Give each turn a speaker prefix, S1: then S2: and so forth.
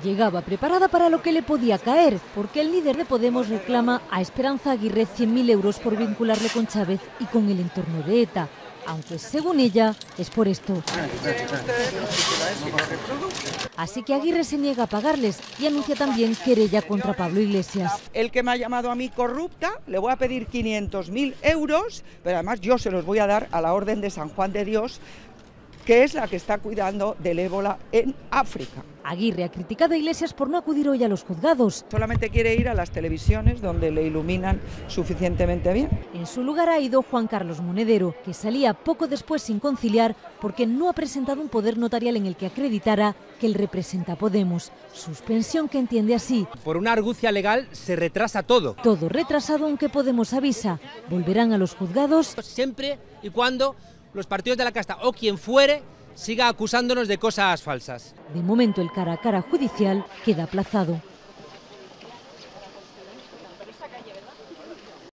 S1: Llegaba preparada para lo que le podía caer, porque el líder de Podemos reclama a Esperanza Aguirre 100.000 euros por vincularle con Chávez y con el entorno de ETA, aunque según ella es por esto. Así que Aguirre se niega a pagarles y anuncia también querella contra Pablo Iglesias.
S2: El que me ha llamado a mí corrupta, le voy a pedir 500.000 euros, pero además yo se los voy a dar a la Orden de San Juan de Dios, que es la que está cuidando del ébola en África.
S1: Aguirre ha criticado a Iglesias por no acudir hoy a los juzgados.
S2: Solamente quiere ir a las televisiones donde le iluminan suficientemente bien.
S1: En su lugar ha ido Juan Carlos Monedero, que salía poco después sin conciliar porque no ha presentado un poder notarial en el que acreditara que él representa a Podemos. Suspensión que entiende así.
S3: Por una argucia legal se retrasa todo.
S1: Todo retrasado, aunque Podemos avisa. Volverán a los juzgados
S3: siempre y cuando los partidos de la casta o quien fuere siga acusándonos de cosas falsas.
S1: De momento el cara a cara judicial queda aplazado.